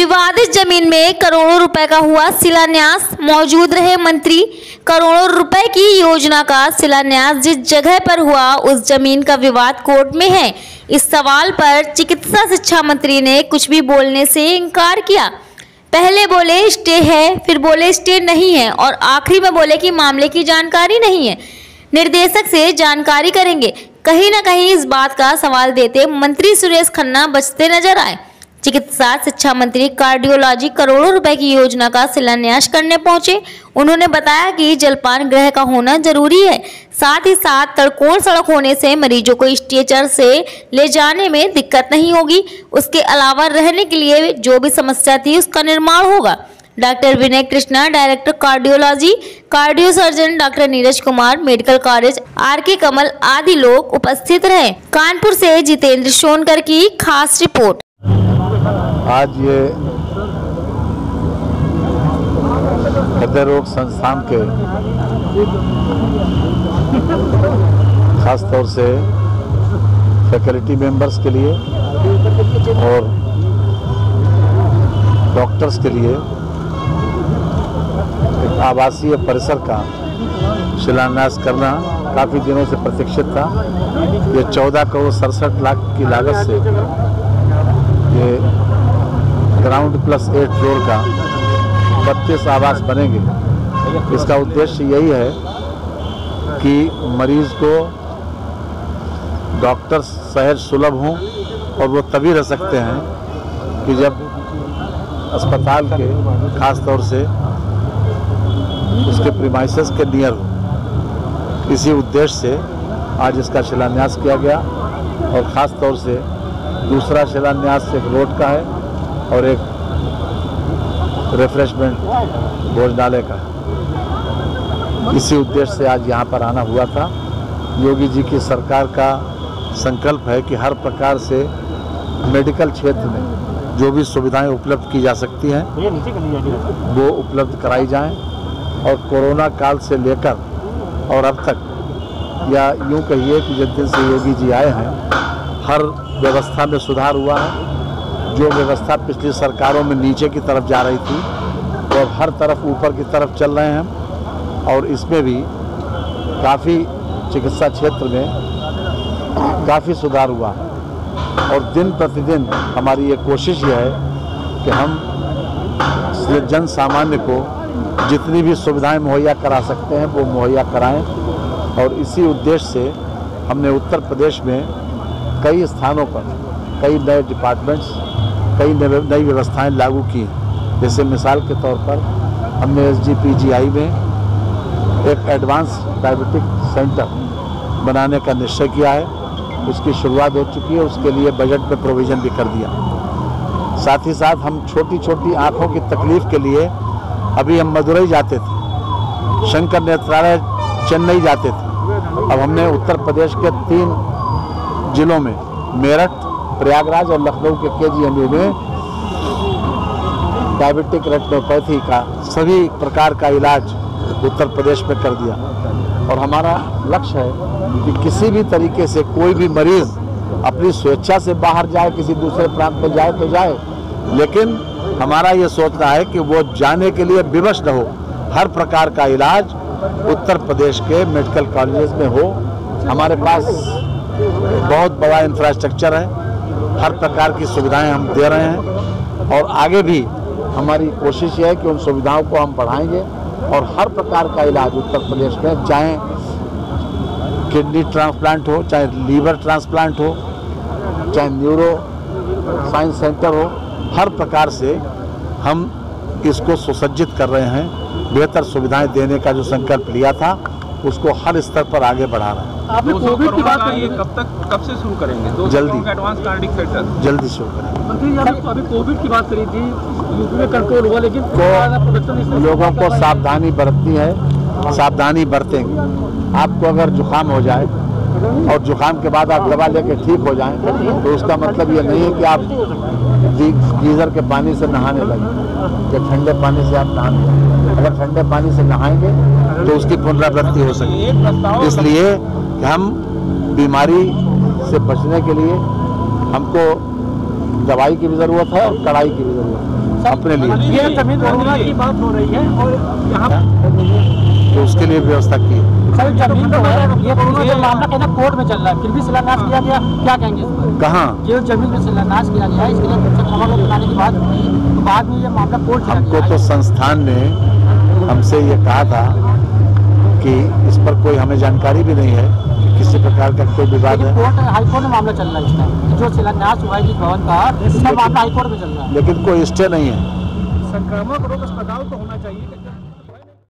विवादित जमीन में करोड़ों रुपए का हुआ शिलान्यास। मौजूद रहे मंत्री। करोड़ों रुपए की योजना का शिलान्यास जिस जगह पर हुआ उस जमीन का विवाद कोर्ट में है। इस सवाल पर चिकित्सा शिक्षा मंत्री ने कुछ भी बोलने से इनकार किया। पहले बोले स्टे है, फिर बोले स्टे नहीं है और आखिरी में बोले कि मामले की जानकारी नहीं है, निर्देशक से जानकारी करेंगे। कहीं ना कहीं इस बात का सवाल देते मंत्री सुरेश खन्ना बचते नजर आए। चिकित्सा शिक्षा मंत्री कार्डियोलॉजी करोड़ों रुपए की योजना का शिलान्यास करने पहुंचे। उन्होंने बताया कि जलपान गृह का होना जरूरी है, साथ ही साथ तड़कोड़ सड़क होने से मरीजों को स्ट्रेचर से ले जाने में दिक्कत नहीं होगी। उसके अलावा रहने के लिए जो भी समस्या थी उसका निर्माण होगा। Doctor Vinay Krishna, director cardiology, cardio surgeon doctor Neeraj Kumar, medical college R K. Kamal आदि लोग उपस्थित रहे। कानपुर से जितेंद्र सोनकर की खास रिपोर्ट। आज ये हृदय रोग संस्थान के खास तौर से फैकल्टी मेंबर्स के लिए और डॉक्टर्स के लिए एक आवासीय परिसर का शिलान्यास करना काफ़ी दिनों से प्रतीक्षित था। ये 14 करोड़ 67 लाख की लागत से ये ग्राउंड प्लस 8 फ्लोर का 32 आवास बनेंगे। इसका उद्देश्य यही है कि मरीज को डॉक्टर सहज सुलभ हों और वो तभी रह सकते हैं कि जब अस्पताल के खास तौर से उसके प्रीमाइसेस के नियर हो। इसी उद्देश्य से आज इसका शिलान्यास किया गया और ख़ास तौर से दूसरा शिलान्यास एक रोड का है और एक रिफ्रेशमेंट भोजनालय का है। इसी उद्देश्य से आज यहाँ पर आना हुआ था। योगी जी की सरकार का संकल्प है कि हर प्रकार से मेडिकल क्षेत्र में जो भी सुविधाएं उपलब्ध की जा सकती हैं वो उपलब्ध कराई जाएं और कोरोना काल से लेकर और अब तक, या यूँ कहिए कि जिस दिन से योगी जी आए हैं हर व्यवस्था में सुधार हुआ है। जो व्यवस्था पिछली सरकारों में नीचे की तरफ जा रही थी वो अब हर तरफ ऊपर की तरफ चल रहे हैं और इसमें भी काफ़ी चिकित्सा क्षेत्र में काफ़ी सुधार हुआ है। और दिन प्रतिदिन हमारी ये कोशिश ये है कि हम जन सामान्य को जितनी भी सुविधाएं मुहैया करा सकते हैं वो मुहैया कराएं और इसी उद्देश्य से हमने उत्तर प्रदेश में कई स्थानों पर कई नए डिपार्टमेंट्स, कई नई व्यवस्थाएं लागू की। जैसे मिसाल के तौर पर हमने SGPGI में एक एडवांस डायबिटिक सेंटर बनाने का निश्चय किया है। उसकी शुरुआत हो चुकी है, उसके लिए बजट में प्रोविज़न भी कर दिया। साथ ही साथ हम छोटी छोटी आँखों की तकलीफ़ के लिए अभी हम मदुरई जाते थे, शंकर नेत्रालय चेन्नई जाते थे। अब हमने उत्तर प्रदेश के 3 जिलों में मेरठ, प्रयागराज और लखनऊ के KGMU में डायबिटिक रेटिनोपैथी का सभी प्रकार का इलाज उत्तर प्रदेश में कर दिया। और हमारा लक्ष्य है कि किसी भी तरीके से कोई भी मरीज़ अपनी स्वेच्छा से बाहर जाए, किसी दूसरे प्रांत में जाए तो जाए, लेकिन हमारा ये सोचना है कि वो जाने के लिए विवश न हो। हर प्रकार का इलाज उत्तर प्रदेश के मेडिकल कॉलेजेस में हो। हमारे पास बहुत बड़ा इंफ्रास्ट्रक्चर है, हर प्रकार की सुविधाएं हम दे रहे हैं और आगे भी हमारी कोशिश है कि उन सुविधाओं को हम बढ़ाएंगे और हर प्रकार का इलाज उत्तर प्रदेश में, चाहे किडनी ट्रांसप्लांट हो, चाहे लीवर ट्रांसप्लांट हो, चाहे न्यूरो साइंस सेंटर हो, हर प्रकार से हम इसको सुसज्जित कर रहे हैं। बेहतर सुविधाएं देने का जो संकल्प लिया था उसको हर स्तर पर आगे बढ़ा रहे हैं। आपने कोविड की बात करी, कब से शुरू करेंगे? जल्दी, एडवांस कार्डिक सेंटर जल्दी शुरू करेंगे। मंत्री, अभी कोविड की बात करी थी, यूपी में कंट्रोल हुआ, लेकिन तो लोगों को सावधानी बरतनी है, सावधानी बरतेंगे। आपको अगर जुकाम हो जाए और जुकाम के बाद आप दवा लेके ठीक हो जाएं तो उसका मतलब ये नहीं है कि आप गीज़र के पानी से नहाने लगे या ठंडे पानी से आप नहाने लगे। अगर ठंडे पानी से नहाएंगे तो उसकी पुनरावृत्ति हो सकती है। इसलिए हम बीमारी से बचने के लिए हमको दवाई की भी ज़रूरत है और कड़ाई की भी ज़रूरत है। अपने लिए। ये जमीन तोड़ने की बात हो रही है और यहाँ तो उसके लिए व्यवस्था की है। सर जमीन तो ये मामला कहना कोर्ट में चल रहा है, फिर भी शिलान्यास किया गया, क्या कहेंगे इस पर? कहाँ? जो जमीन पे शिलान्यास किया गया है, इसके लिए प्रमाण बनाने की बात हुई, तो बाद में ये मामला कोर्ट चला गया। हमको तो संस्थान ने हमसे ये कहा था कि इस पर कोई हमें जानकारी भी नहीं है कि किसी प्रकार का कोई विवाद है। कोर्ट हाईकोर्ट में मामला चल रहा है इसका, जो शिलान्यास हुआ है जिस भवन का, इसका मामला हाईकोर्ट में चल रहा है, लेकिन कोई स्टे नहीं है। संक्रामक रोग अस्पताल तो होना चाहिए।